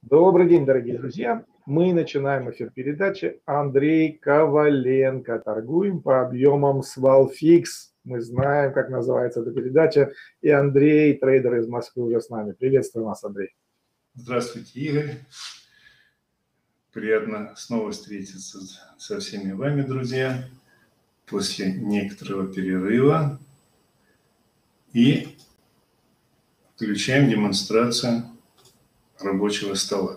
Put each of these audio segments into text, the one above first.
Добрый день, дорогие друзья. Мы начинаем эфир передачи. Андрей Коваленко. Торгуем по объемам с Valfix. Мы знаем, как называется эта передача. И Андрей, трейдер из Москвы, уже с нами. Приветствую вас, Андрей. Здравствуйте, Игорь. Приятно снова встретиться со всеми вами, друзья, после некоторого перерыва. И включаем демонстрацию рабочего стола.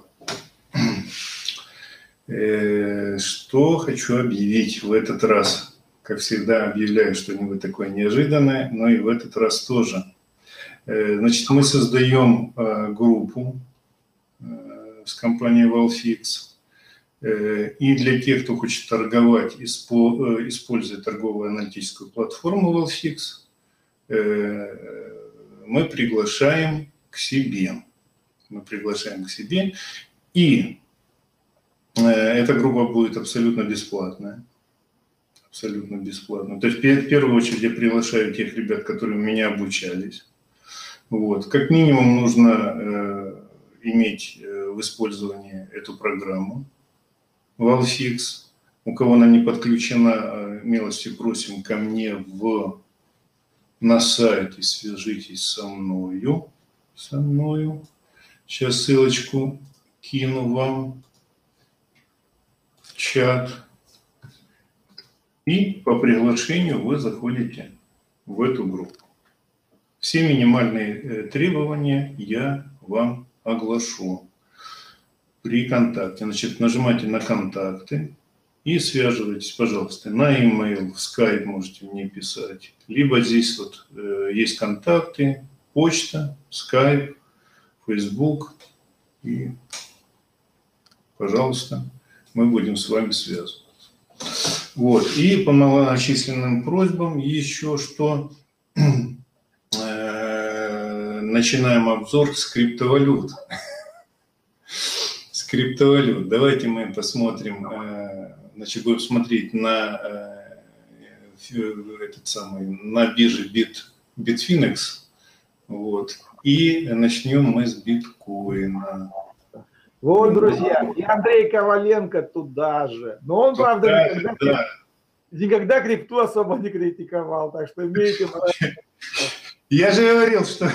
Что хочу объявить в этот раз. Как всегда, объявляю что-нибудь такое неожиданное, но и в этот раз тоже. Значит, мы создаем группу с компанией Valfix. И для тех, кто хочет торговать, используя торговую аналитическую платформу Valfix, мы приглашаем к себе. И эта группа будет абсолютно бесплатная. Абсолютно бесплатно. То есть, в первую очередь, я приглашаю тех ребят, которые у меня обучались. Вот. Как минимум нужно иметь в использовании эту программу Valfix. У кого она не подключена, милости просим ко мне на сайте, свяжитесь со мною. Сейчас ссылочку кину вам в чат. И по приглашению вы заходите в эту группу. Все минимальные требования я вам оглашу при контакте. Значит, нажимайте на контакты и связывайтесь, пожалуйста, на e-mail, в Skype можете мне писать. Либо здесь вот есть контакты, почта, Skype, Facebook. И, пожалуйста, мы будем с вами связываться. Вот. И по малочисленным просьбам еще что. Начинаем обзор с криптовалют. Давайте мы посмотрим, значит, будем смотреть на на бирже Bitfinex. Вот. И начнем мы с биткоина. Вот, друзья, и Андрей Коваленко туда же. Но он, правда, никогда крипту особо не критиковал, так что имейте... Я же говорил, что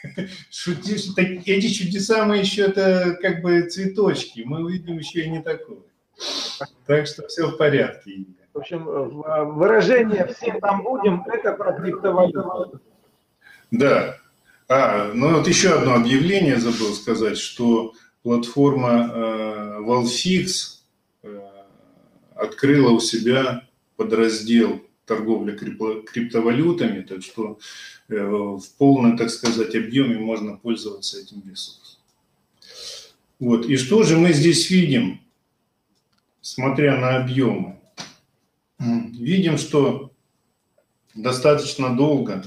эти чудеса мы еще это как бы цветочки, мы увидим еще и не такое. Так что все в порядке, Игорь. В общем, выражение «все там будем» – это про криптовалюту. Да. Ну вот еще одно объявление забыл сказать, что платформа Valfix открыла у себя подраздел торговля криптовалютами, так что в полном, так сказать, объеме можно пользоваться этим ресурсом. Вот. И что же мы здесь видим, смотря на объемы? Видим, что достаточно долго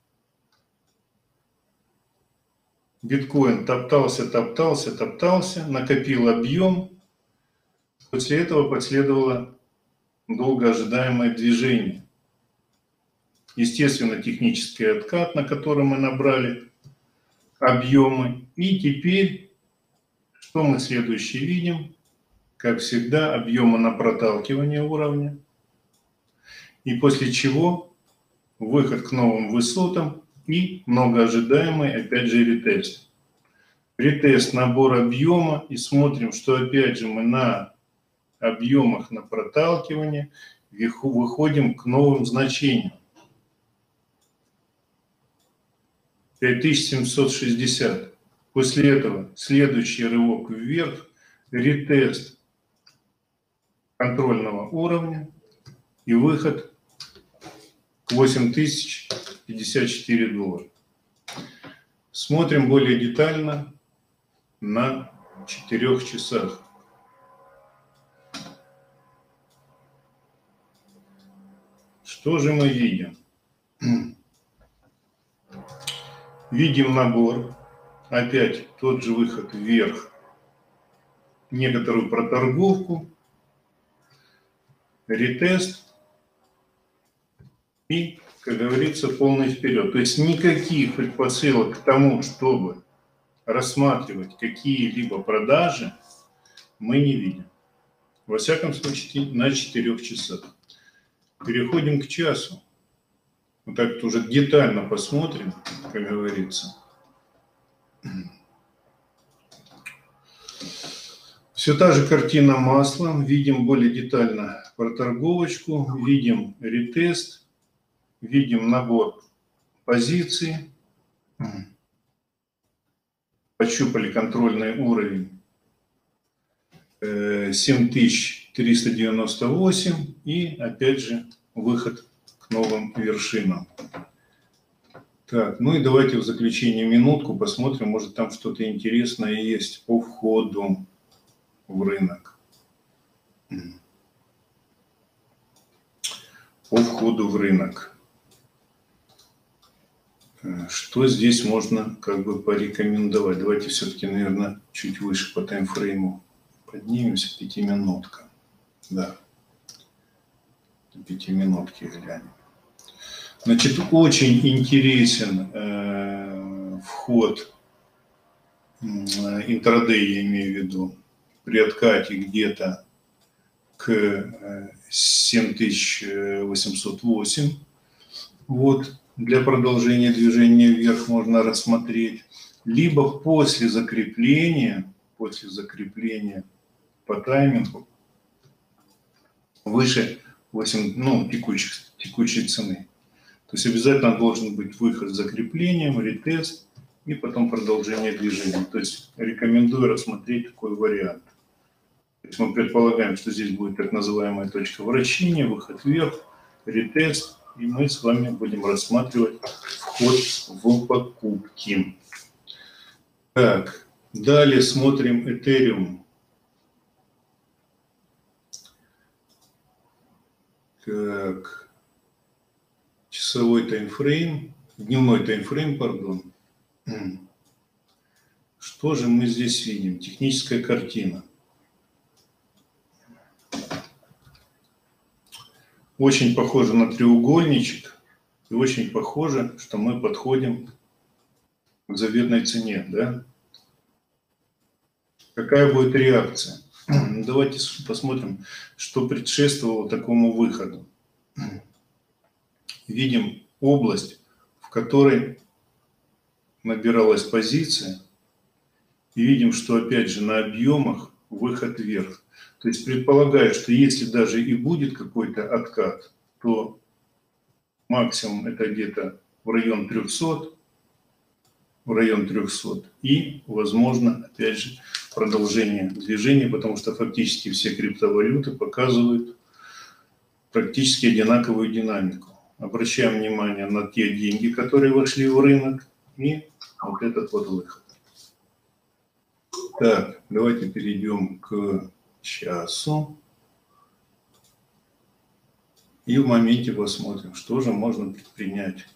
биткоин топтался, накопил объем. После этого последовало долго ожидаемое движение. Естественно, технический откат, на котором мы набрали объемы. И теперь, что мы следующее видим? Как всегда, объемы на проталкивание уровня. И после чего выход к новым высотам и многоожидаемый, опять же, ретест. Ретест, набор объема. И смотрим, что опять же мы на объемах на проталкивание выходим к новым значениям. 5760. После этого следующий рывок вверх, ретест контрольного уровня и выход к 8054 доллара. Смотрим более детально на 4 часах. Что же мы видим? Видим набор, опять тот же выход вверх, некоторую проторговку, ретест и, как говорится, полный вперед. То есть никаких предпосылок к тому, чтобы рассматривать какие-либо продажи мы не видим. Во всяком случае, на 4 часах. Переходим к часу. Вот так уже детально посмотрим, как говорится. Все та же картина маслом. Видим более детально проторговочку, видим ретест, видим набор позиций. Пощупали контрольный уровень 7398 и опять же выход к новым вершинам. Так, ну и давайте в заключение минутку посмотрим, может там что-то интересное есть по входу в рынок. По входу в рынок. Что здесь можно как бы порекомендовать? Давайте все-таки, наверное, чуть выше по таймфрейму поднимемся, 5-минутка. Да, 5-минутки глянем. Значит, очень интересен вход интрадей, я имею в виду, при откате где-то к 7808. Вот. Для продолжения движения вверх можно рассмотреть. Либо после закрепления по таймингу выше 8, текущей цены. То есть обязательно должен быть выход с закреплением, ретест и потом продолжение движения. То есть рекомендую рассмотреть такой вариант. То есть мы предполагаем, что здесь будет так называемая точка вращения, выход вверх, ретест. И мы с вами будем рассматривать вход в покупки. Так, далее смотрим Ethereum. Так, часовой таймфрейм, дневной таймфрейм, пардон. Что же мы здесь видим? Техническая картина. Очень похоже на треугольничек и очень похоже, что мы подходим к заветной цене, да? Какая будет реакция? Давайте посмотрим, что предшествовало такому выходу. Видим область, в которой набиралась позиция, и видим, что опять же на объемах выход вверх. То есть предполагаю, что если даже и будет какой-то откат, то максимум это где-то в район 300, и, возможно, опять же, продолжение движения, потому что фактически все криптовалюты показывают практически одинаковую динамику. Обращаем внимание на те деньги, которые вошли в рынок, и вот этот вот выход. Так, давайте перейдем к часу. И в моменте посмотрим, что же можно предпринять.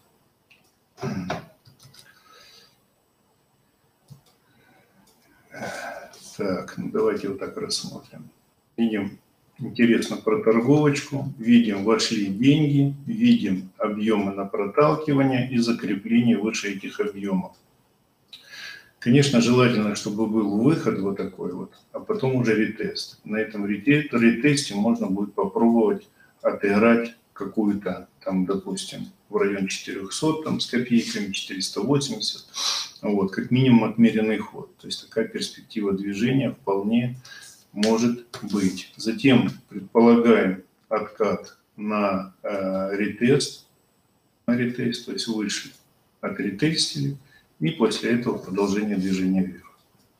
Так, ну давайте вот так рассмотрим. Видим, интересно, проторговочку. Видим, вошли деньги. Видим объемы на проталкивание и закрепление выше этих объемов. Конечно, желательно, чтобы был выход вот такой вот, а потом уже ретест. На этом ретесте можно будет попробовать отыграть какую-то, там, допустим, в районе 400, там, с копейками, 480. Вот, как минимум отмеренный ход. То есть такая перспектива движения вполне может быть. Затем предполагаем откат на ретест, то есть выше отретестили. И после этого продолжение движения вверх.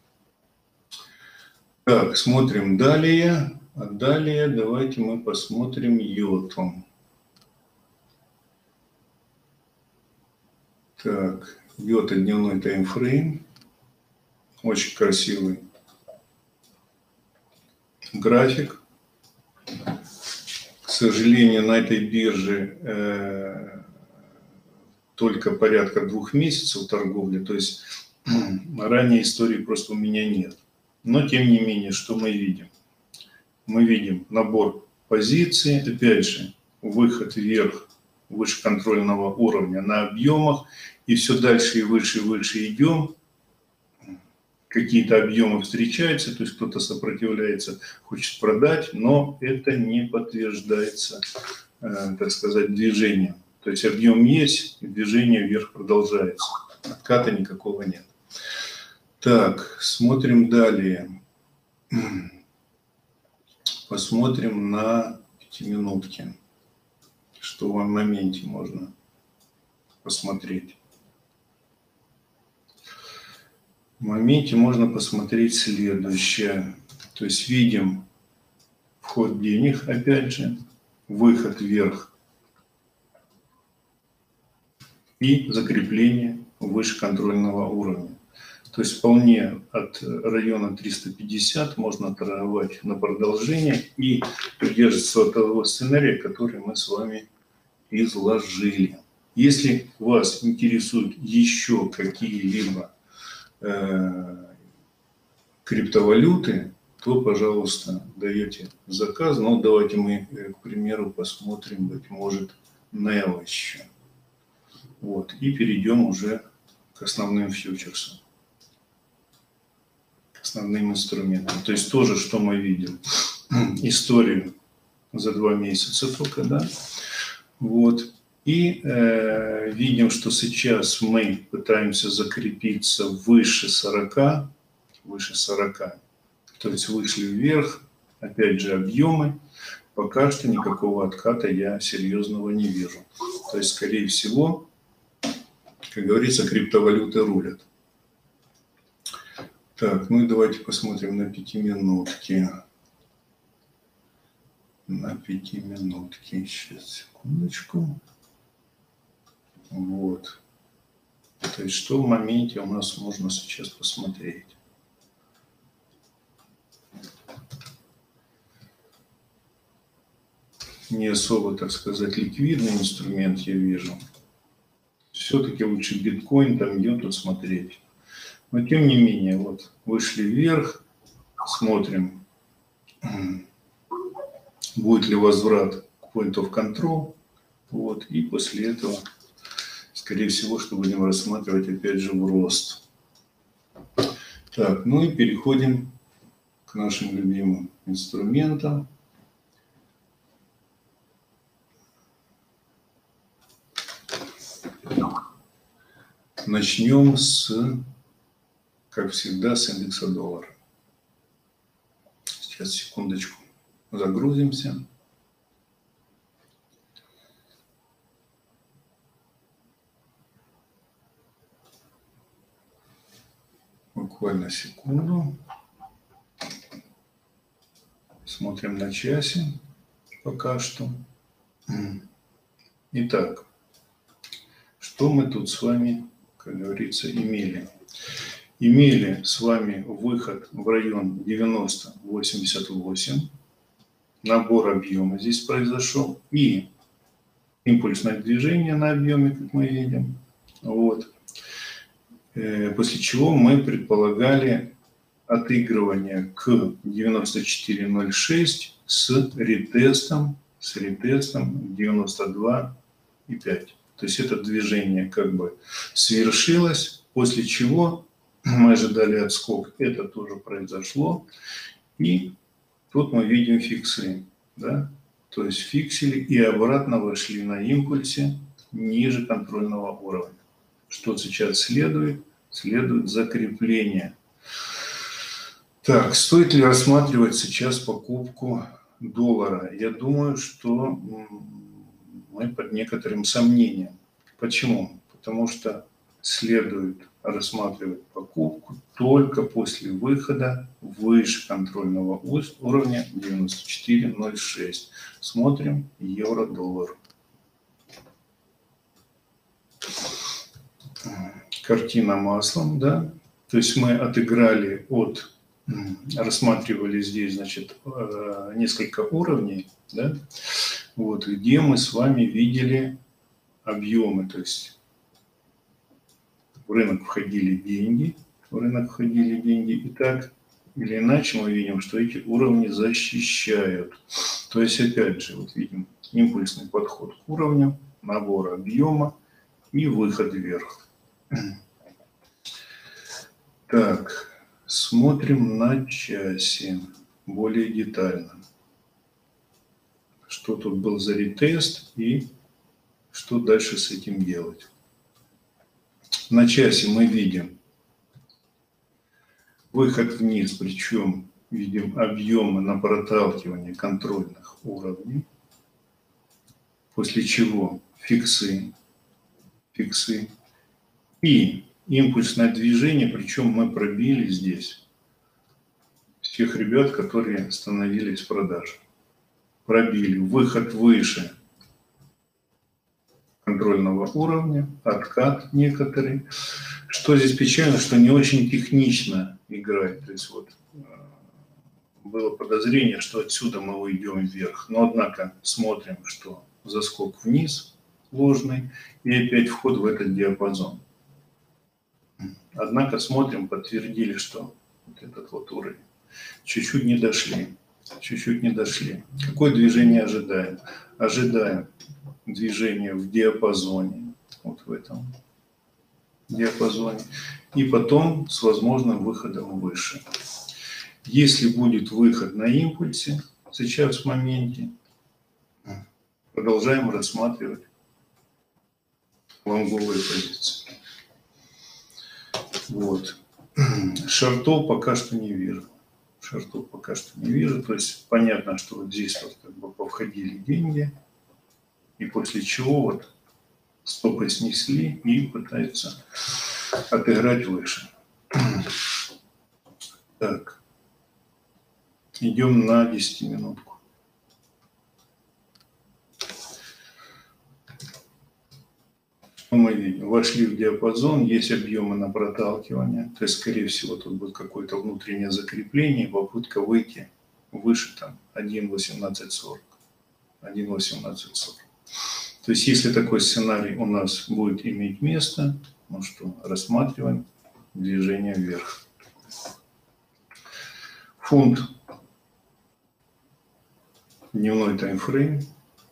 Так, смотрим далее. А далее давайте мы посмотрим йоту. Так, йота дневной таймфрейм. Очень красивый график. К сожалению, на этой бирже только порядка 2 месяцев торговли, то есть ранней истории просто у меня нет. Но тем не менее, что мы видим? Мы видим набор позиций, опять же, выход вверх, выше контрольного уровня на объемах, и все дальше и выше идем. какие-то объемы встречаются, то есть кто-то сопротивляется, хочет продать, но это не подтверждается, так сказать, движением. То есть объем есть, и движение вверх продолжается. Отката никакого нет. Так, смотрим далее. Посмотрим на пятиминутки. Что в моменте можно посмотреть. В моменте можно посмотреть следующее. То есть видим вход денег, опять же, выход вверх и закрепление выше контрольного уровня. То есть вполне от района 350 можно торговать на продолжение и придерживаться того сценария, который мы с вами изложили. Если вас интересуют еще какие-либо криптовалюты, то, пожалуйста, даете заказ. Но давайте мы, к примеру, посмотрим, быть может, NEO еще. Вот. И перейдем уже к основным фьючерсам, к основным инструментам. То есть тоже, что мы видим. Историю за 2 месяца только, да. Вот. И видим, что сейчас мы пытаемся закрепиться выше 40, то есть вышли вверх, опять же объемы, пока что никакого отката я серьезного не вижу. То есть, скорее всего, как говорится, криптовалюты рулят. Так, ну и давайте посмотрим на пятиминутки. На пятиминутки, сейчас, секундочку. Вот. То есть, что в моменте у нас можно сейчас посмотреть. Не особо, так сказать, ликвидный инструмент я вижу. Все-таки лучше биткоин, там йоту смотреть. Но тем не менее, вот вышли вверх, смотрим, будет ли возврат к point of control. Вот, и после этого, скорее всего, что будем рассматривать опять же в рост. Так, ну и переходим к нашим любимым инструментам. Начнем с, как всегда, с индекса доллара. Сейчас, секундочку, загрузимся. Буквально секунду. Смотрим на часе пока что. Итак, что мы тут с вами, как говорится, имели? Имели с вами выход в район 90-88. Набор объема здесь произошел. И импульсное движение на объеме, как мы видим. Вот. После чего мы предполагали отыгрывание к 94.06 с ретестом 92.5. То есть это движение как бы свершилось, после чего мы ожидали отскок. Это тоже произошло. И тут мы видим фиксы. Да? То есть фиксили и обратно вошли на импульсе ниже контрольного уровня. Что сейчас следует? Следует закрепление. Так, стоит ли рассматривать сейчас покупку доллара? Я думаю, что мы под некоторым сомнением. Почему? Потому что следует рассматривать покупку только после выхода выше контрольного уровня 94.06. Смотрим евро-доллар. Картина маслом, да. То есть мы отыграли рассматривали здесь, значит, несколько уровней, да, вот, где мы с вами видели объемы, то есть в рынок входили деньги, и так или иначе мы видим, что эти уровни защищают. То есть, опять же, вот видим импульсный подход к уровню, набор объема и выход вверх. Так, Смотрим на часе более детально. Что тут был за ретест и что дальше с этим делать. На часе мы видим выход вниз, причем видим объемы на проталкивание контрольных уровней, после чего фиксы и импульсное движение, причем мы пробили здесь всех ребят, которые становились в продаже. Пробили выход выше контрольного уровня, откат некоторый. Что здесь печально, что не очень технично играет. То есть вот было подозрение, что отсюда мы уйдем вверх. Но однако смотрим, что заскок вниз ложный и опять вход в этот диапазон. Однако смотрим, подтвердили, что вот этот вот уровень. Чуть-чуть не дошли. Чуть-чуть не дошли. Какое движение ожидаем? Ожидаем движение в диапазоне. Вот в этом диапазоне. И потом с возможным выходом выше. Если будет выход на импульсе, сейчас в моменте, продолжаем рассматривать лонговые позиции. Вот. Шортов пока что не вижу. Шортов пока что не вижу. То есть понятно, что вот здесь вот как бы повходили деньги. И после чего вот стопы снесли и пытаются отыграть выше. Так. Идем на 10-минутку. Что мы видим? Вошли в диапазон, есть объемы на проталкивание. То есть, скорее всего, тут будет какое-то внутреннее закрепление, попытка выйти выше там 1.1840. 1.1840. То есть, если такой сценарий у нас будет иметь место, ну что, рассматриваем движение вверх. Фунт. Дневной таймфрейм.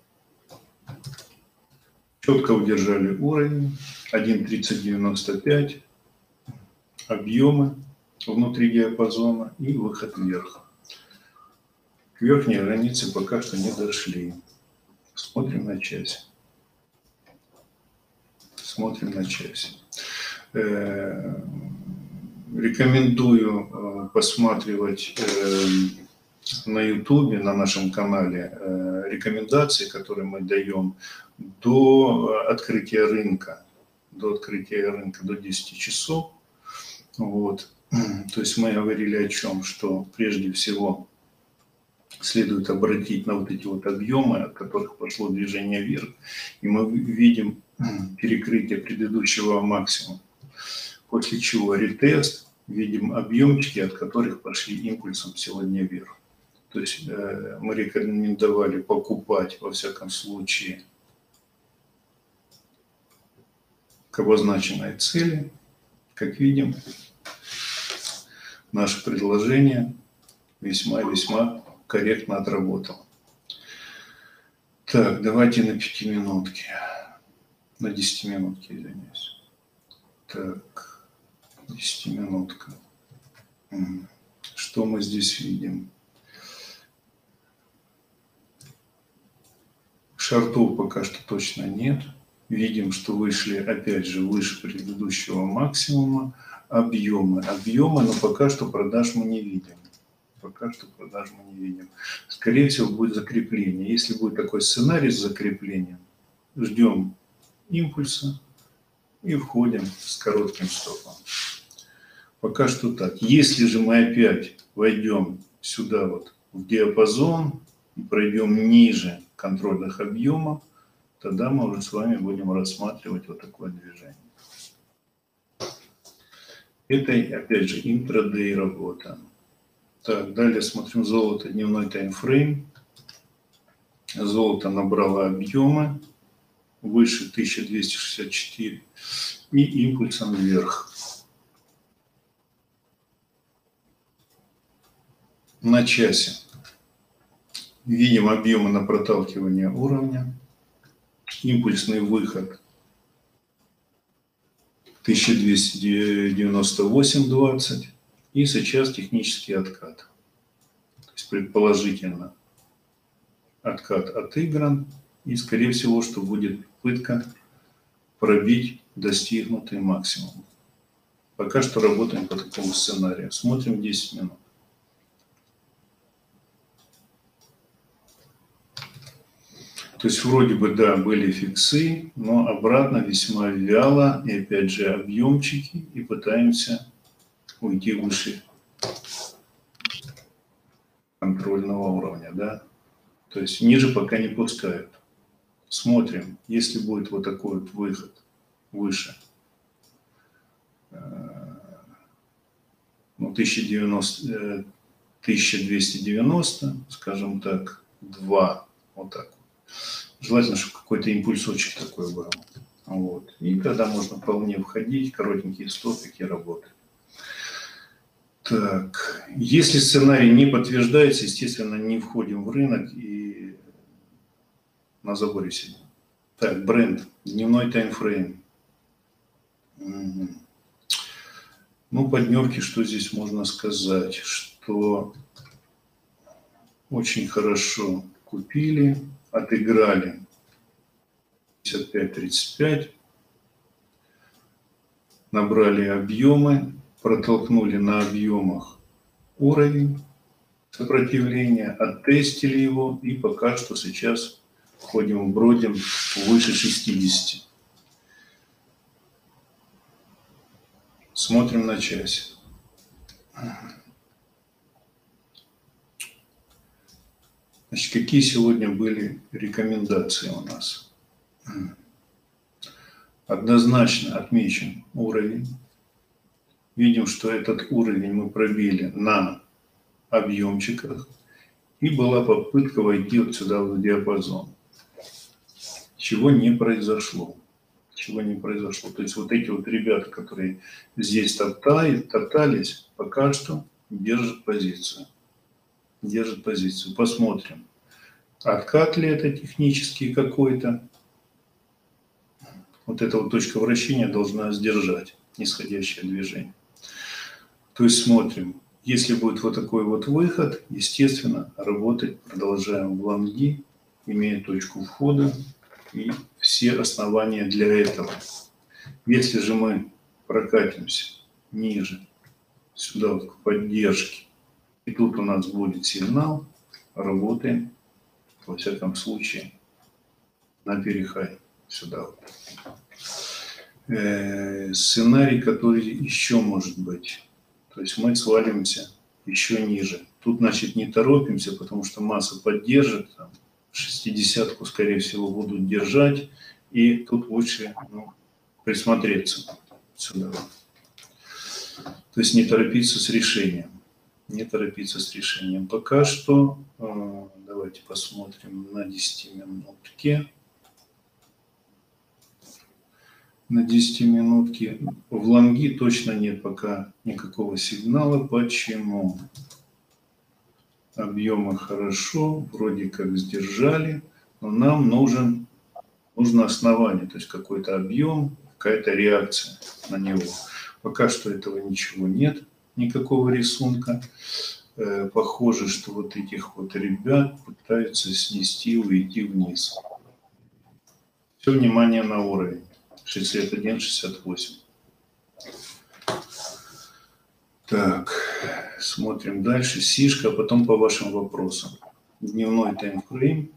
Четко удержали уровень. 1.3095. Объемы внутри диапазона и выход вверх. К верхней границе пока что не дошли. Смотрим на часе. Смотрим на часе. Рекомендую посматривать на YouTube, на нашем канале, рекомендации, которые мы даем до открытия рынка. До открытия рынка до 10 часов. Вот. То есть мы говорили о чем? Что прежде всего следует обратить на вот эти вот объемы, от которых пошло движение вверх. И мы видим перекрытие предыдущего максимума. После чего ретест, видим объемчики, от которых пошли импульсом сегодня вверх. То есть мы рекомендовали покупать, во всяком случае, к обозначенной цели. Как видим, наше предложение весьма корректно отработало. Так, давайте на 5-минутке. На 10-минутке, извиняюсь. Так, 10-минутка. Что мы здесь видим? Шортов пока что точно нет. Видим, что вышли, опять же, выше предыдущего максимума. Объемы, но пока что продаж мы не видим. Пока что продаж мы не видим. Скорее всего, будет закрепление. Если будет такой сценарий с закреплением, ждем импульса и входим с коротким стопом. Пока что так. Если же мы опять войдем сюда вот в диапазон и пройдем ниже контрольных объемов, тогда мы уже с вами будем рассматривать вот такое движение. Это, опять же, интрадей работа. Так, далее смотрим золото, дневной таймфрейм. Золото набрало объемы выше 1264 и импульсом вверх. На часе видим объемы на проталкивание уровня. Импульсный выход 1298.20 И сейчас технический откат. То есть предположительно откат отыгран. И скорее всего, что будет попытка пробить достигнутый максимум. Пока что работаем по такому сценарию. Смотрим 10 минут. То есть вроде бы, да, были фиксы, но обратно весьма вяло. И опять же объемчики. И пытаемся уйти выше контрольного уровня. Да? То есть ниже пока не пускают. Смотрим, если будет вот такой вот выход выше. Ну, 1290, скажем так, 2. Вот так. Желательно, чтобы какой-то импульсочек такой был. Вот. И тогда можно вполне входить, коротенькие стопики работать. Так, если сценарий не подтверждается, естественно, не входим в рынок и на заборе сидим. Так, бренд, дневной таймфрейм. Ну, по дневке, что здесь можно сказать? Что очень хорошо купили, отыграли 55-35, набрали объемы, протолкнули на объемах уровень сопротивления, оттестили его и пока что сейчас ходим, бродим выше 60. Смотрим на часе. Значит, какие сегодня были рекомендации у нас? Однозначно отмечен уровень. Видим, что этот уровень мы пробили на объемчиках. И была попытка войти вот сюда в диапазон. Чего не произошло. Чего не произошло. То есть вот эти вот ребята, которые здесь топтались, пока что держат позицию. Держит позицию. Посмотрим, откат ли это технический какой-то. Вот эта вот точка вращения должна сдержать нисходящее движение. То есть смотрим, если будет вот такой вот выход, естественно, работать продолжаем в лонги, имея точку входа и все основания для этого. Если же мы прокатимся ниже, сюда вот к поддержке, и тут у нас будет сигнал, работаем, во всяком случае, на перехай сюда. Сценарий, который еще может быть. То есть мы свалимся еще ниже. Тут, значит, не торопимся, потому что масса поддержит. 60-ку, скорее всего, будут держать. И тут лучше присмотреться сюда. То есть не торопиться с решением. Не торопиться с решением. Пока что давайте посмотрим на 10-минутке. На 10-минутке. В лонги точно нет пока никакого сигнала. Почему? Объемы хорошо, вроде как сдержали, но нам нужно основание, то есть какой-то объем, какая-то реакция на него. Пока что этого ничего нет, никакого рисунка. Похоже, что вот этих вот ребят пытаются снести, уйти вниз. Все внимание на уровень. 61-68. Так, смотрим дальше. Сишка, а потом по вашим вопросам. Дневной таймфрейм.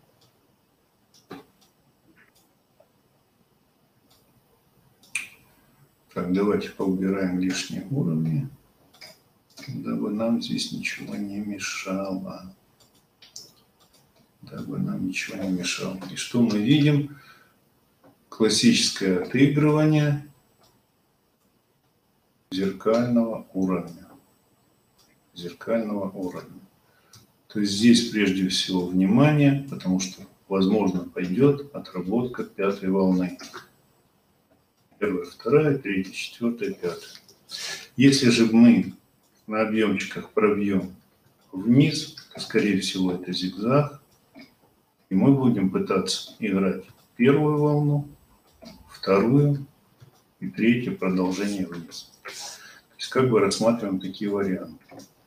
Так, давайте поубираем лишние уровни, дабы нам здесь ничего не мешало. Дабы нам ничего не мешало. И что мы видим? Классическое отыгрывание зеркального уровня. Зеркального уровня. То есть здесь прежде всего внимание, потому что, возможно, пойдет отработка пятой волны. Первая, вторая, третья, четвертая, пятая. Если же мы на объемчиках пробьем вниз, то, скорее всего, это зигзаг. И мы будем пытаться играть первую волну, вторую и третью продолжение вниз. есть как бы рассматриваем такие варианты.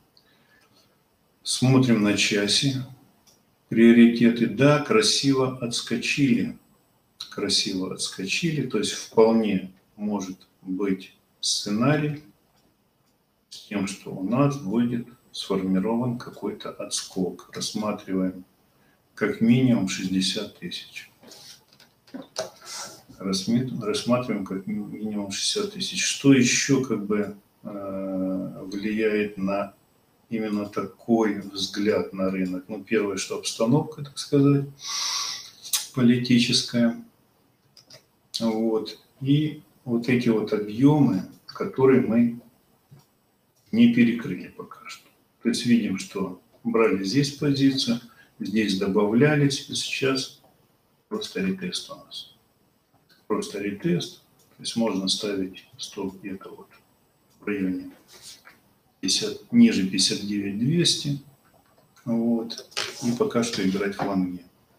Смотрим на часе. Приоритеты, да, красиво отскочили. Красиво отскочили, то есть вполне может быть сценарий с тем, что у нас будет сформирован какой-то отскок. Рассматриваем как минимум 60 тысяч. Рассматриваем как минимум 60 тысяч. Что еще как бы влияет на именно такой взгляд на рынок? Ну, первое, что обстановка, так сказать, политическая. Вот. И вот эти вот объемы, которые мы не перекрыли пока что. То есть видим, что брали здесь позицию, здесь добавлялись, и сейчас просто ретест у нас. Просто ретест. То есть можно ставить стоп где-то вот в районе 50, ниже 59 200. Вот. И пока что играть в лонге.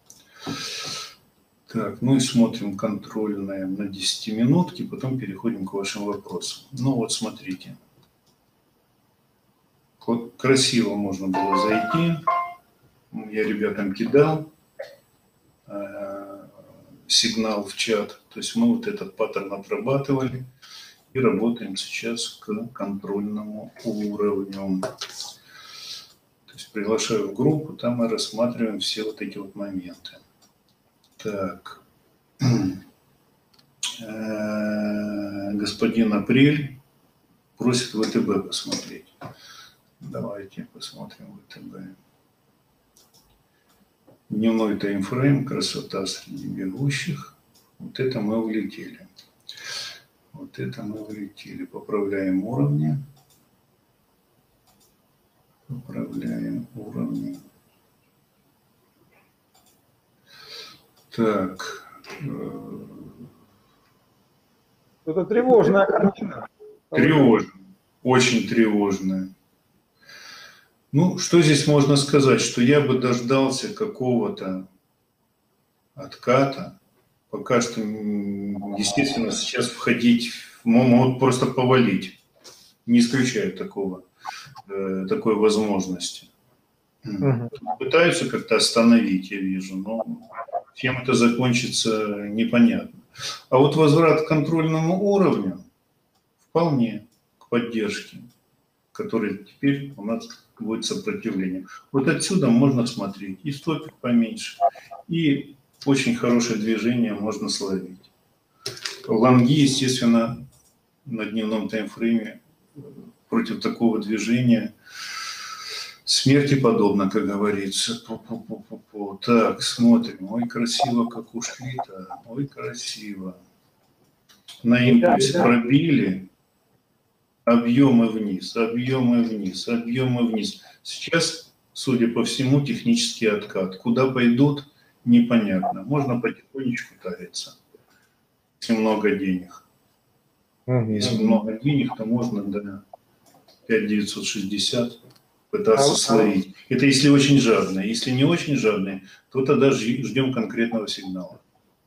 Так, ну и смотрим контрольное на 10 минутки, потом переходим к вашим вопросам. Ну вот смотрите. Красиво можно было зайти. Я ребятам кидал сигнал в чат. То есть мы вот этот паттерн отрабатывали и работаем сейчас к контрольному уровню. То есть приглашаю в группу, там мы рассматриваем все вот эти вот моменты. Так. Господин Апрель просит ВТБ посмотреть. Давайте посмотрим ВТБ. Дневной таймфрейм, красота среди бегущих. Вот это мы улетели. Вот это мы улетели. Поправляем уровни. Поправляем уровни. Так. Это тревожная картина. Тревожная. Очень тревожная. Ну, что здесь можно сказать? Что я бы дождался какого-то отката. Пока что, естественно, сейчас входить, могут просто повалить. Не исключаю такой возможности. Пытаются как-то остановить, я вижу, но чем это закончится, непонятно. А вот возврат к контрольному уровню вполне к поддержке, который теперь у нас будет сопротивление. Вот отсюда можно смотреть. И стопик поменьше, и очень хорошее движение можно словить. Лонги, естественно, на дневном таймфрейме против такого движения смерти подобно, как говорится. Так, смотрим. Ой, красиво, как ушли-то. Ой, красиво. На импульсе пробили. Объемы вниз, объемы вниз, объемы вниз. Сейчас, судя по всему, технический откат. Куда пойдут, непонятно. Можно потихонечку тариться, если много денег. Если много денег, то можно до 5960 пытаться словить. Это если очень жадные. Если не очень жадные, то тогда ждем конкретного сигнала.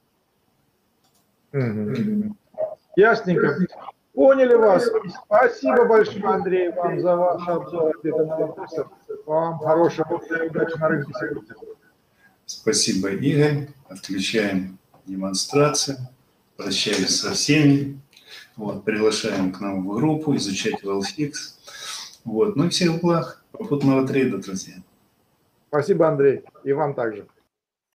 Ясненько. Поняли вас. Спасибо большое, Андрей, вам за ваш обзор, ответы на вопросы. Вам хорошего дня и удачи на рынке сегодня. Спасибо, Игорь. Отключаем демонстрацию. Прощаюсь со всеми. Вот, приглашаем к нам в группу изучать WealthX. Вот. Ну и всех благ. Попутного трейда, друзья. Спасибо, Андрей. И вам также.